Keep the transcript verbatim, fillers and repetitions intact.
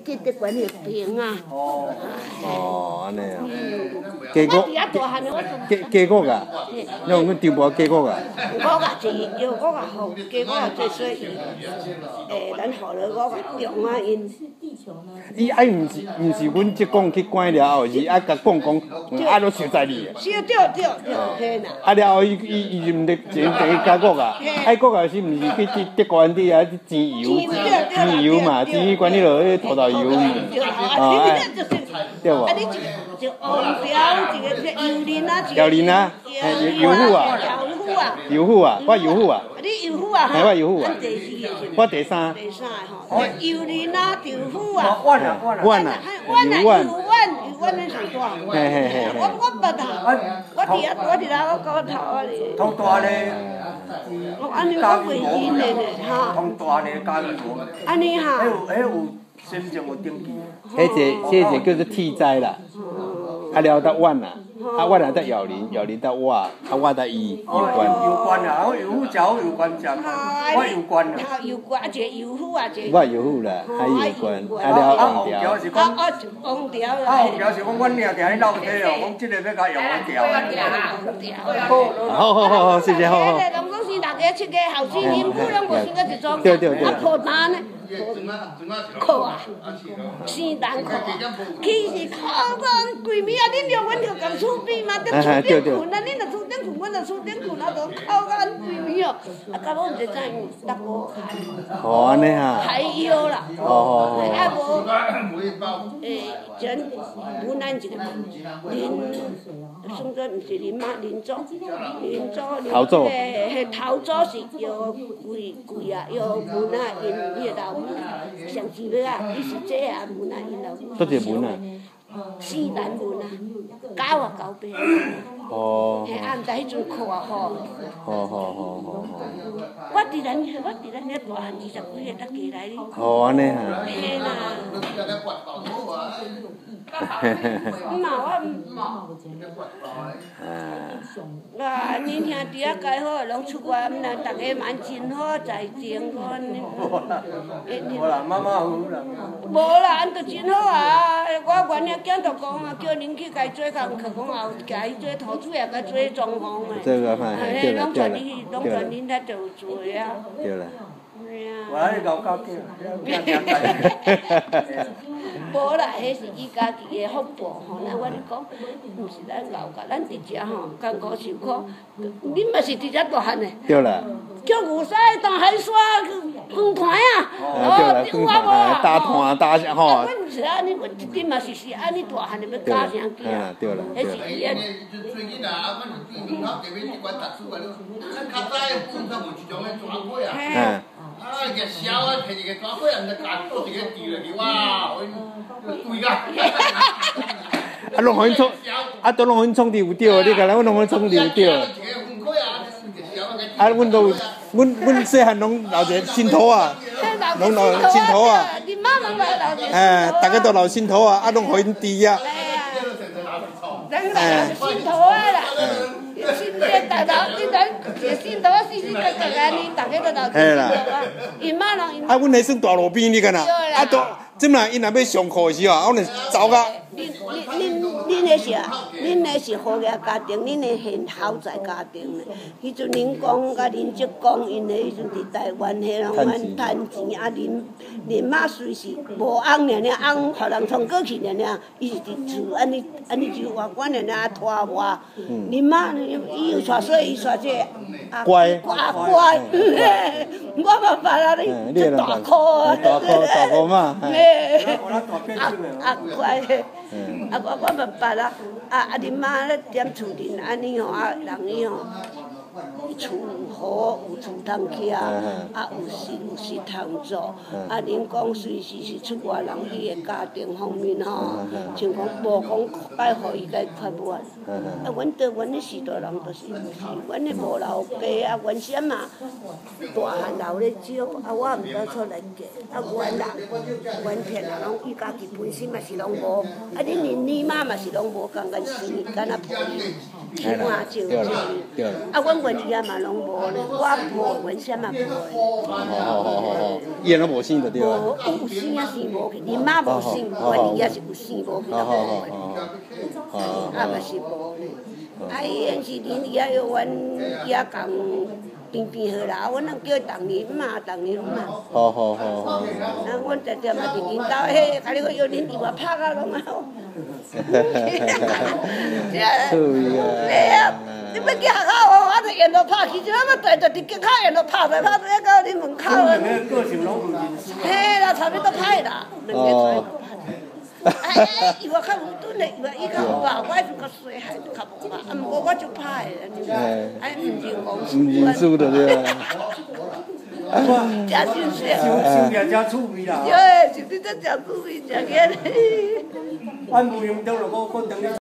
去得管个病啊。 哦。 哦，安尼啊。 家国。我伫遐大汉的我做。家家国啊？你讲阮丢无家国啊？ 我甲一，要我甲好，家我也做所以，诶，咱好了我甲用啊因。 伊爱毋是毋是阮职工去关了后，是爱甲讲讲，啊，都收在你。 是啊，对对对，嘿啦。 啊了后，伊伊伊毋得钱等于加国啊？爱国啊是毋是去德德国地啊？钱油，钱油嘛，钱管你落去土豆油嘛。哦，哎，对无？ 啊，你一个就红条，一个是油淋啊， 油淋啊，哎，油油虎啊， 油虎啊， 油虎啊，我油虎啊。 你油虎啊？ 系我油虎啊。 第四个是。 我第三。 第三个吼，油淋啊，豆腐啊。 碗啊碗啊。 碗啊。 碗啊，油碗，油碗咧上大。 嘿嘿嘿。 我我捌啊，我伫遐，我伫遐我搞头啊哩。 通大咧。 我安尼我袂认的咧，哈。 通大咧加油无。 安尼哈。 迄有迄有身上有登记。 迄个迄个叫做替斋啦。啊了到碗啦，啊碗啊到摇铃，摇铃到我，啊我到伊油罐。 油罐啊，我油虎食好油罐食，我油罐啊。 油罐一个油虎啊，一个。我油虎啦，还油罐，啊了红条。 啊啊红条。 啊红条是讲阮俩定咧闹体哦，讲即个要甲用红条。 好好好好，谢谢好好。 拢讲是大家七个后生因妇拢无生个一组。 对对对。 啊破单呢？靠啊！生蛋靠啊！其实靠阮规暝啊，恁着阮着共厝边嘛，伫厝顶困啊，恁着厝顶困，阮着厝顶困啊，着靠阮规暝哦。啊，到尾毋知怎样，搭无开。 哦，安尼哈。 开腰啦。 哦哦哦。啊无，诶，前湖南一个林，算做毋是林妈林祖，林祖林。 头祖。 嘿，头祖是要贵贵啊，要湖南因迄个老。上次要啊，伊是这啊文啊，因老母。 多一文啊？ 四兰文啊，九啊九八。 哦。 嘿，啊，毋知迄阵课啊吼。 好好好好好。 我伫咱，我伫咱遐大汉二十几个，搭家来哩。 哦，安尼哈。 嘿啦。 嘿嘿嘿。 嘛，我。啊。啊，恁兄弟啊，介好，拢出外，毋啦，大家蛮真好，在情款。 无啦，妈妈好啦。 无啦，安着真好啊！我原来囝就讲啊，叫恁去家做工课，讲后家伊做土主也甲做装潢诶。 这个嘛，对啦， 拢全恁，拢全恁遐着做啊。 对啦。 我爱搞搞囝，囝囝仔。 无啦，迄是伊家己诶福报吼。咱我咧讲，毋是咱老家，咱伫遮吼艰苦受苦，恁嘛是伫遮大汉诶。 对啦。 叫牛屎当海沙光团啊！ 哦，对啦，光团大团大啥吼。 阮毋是安尼，恁嘛是是安尼大汉诶，要教啥囝？ 啊，对啦。 迄是伊诶。 最近啊，啊，阮对门口隔壁一管读书个，咱较早诶本上有一种诶蛇尾啊。 嗯。 啊，一个小啊，摕一个蛇尾啊，毋知家做一个吊落去，哇，贵个。 啊，拢互因创，啊，都拢互因创伫有钓，你甲咱阮拢互因创伫有钓。啊，阮都，阮阮细汉拢留一个心头啊，拢留心头啊。 恁妈拢来留。 哎，大家都留心头啊，啊，拢互因滴啊。 哎。心头啊啦。心头大头，你知，心头死死格格安尼，大家都留心头啊。因妈拢因。 啊，阮迄算大路边你敢若，啊都，即嘛因若要上课时候，阮就走甲。 恁恁恁恁迄是啊，恁迄是好个家庭，恁迄现好在家庭嘞。迄阵恁公甲恁叔公因迄阵伫台湾迄拢阮趁钱，啊恁恁妈虽是无翁尔尔，翁互人冲过去尔尔，伊是伫厝安尼安尼就外管尔尔拖我。恁妈伊有带所以伊带这乖乖乖，我嘛发啊你这大箍啊， 大箍大箍嘛。 啊啊乖。啊，我我嘛捌啦，啊啊！恁妈咧踮厝顶安尼吼，啊人伊吼，厝好有厝通徛，啊有事有事通做，啊恁讲随时是出外人，伊个家庭方面吼，像讲无讲爱互伊家发愿，啊阮对阮咧时代人就是毋是，阮咧无老爸啊，原先嘛大汉留咧少，啊我毋知出来嫁，啊原人原片人拢伊家己本身嘛是拢无。啊！恁恁姨妈嘛是拢无共款生，敢若婆姨，起码就就。啊，阮原写嘛拢无咧，我无文写嘛无咧。 好好好好好，伊安尼无生就对啊。 无有生啊生无去，恁妈无生，我伊也是有生无去， 好好好好。 啊嘛是无咧。啊，伊迄时恁伊也要阮伊也讲边边好啦，阮人叫当年嘛，当年嘛。 好好好好。 啊，阮常常嘛伫恁兜，迄，甲你讲要恁伫我拍啊拢啊。 对啊。 对啊，你要去学校哦，我就沿路拍去，即摆要带着伫脚口沿路拍来拍去到恁门口啊。 个性拢唔认输。 嘿啦，差不多歹啦，两个做个歹。哎，伊话较有准嘞，伊话伊较有啊，我就较细汉就较无啊，啊，毋过我就歹个，哎，毋认公输。 唔认输的对啊。 真真是。 收收业真趣味啦。 对，是你在讲趣味，真个嘞。 俺无用到了，我我等你。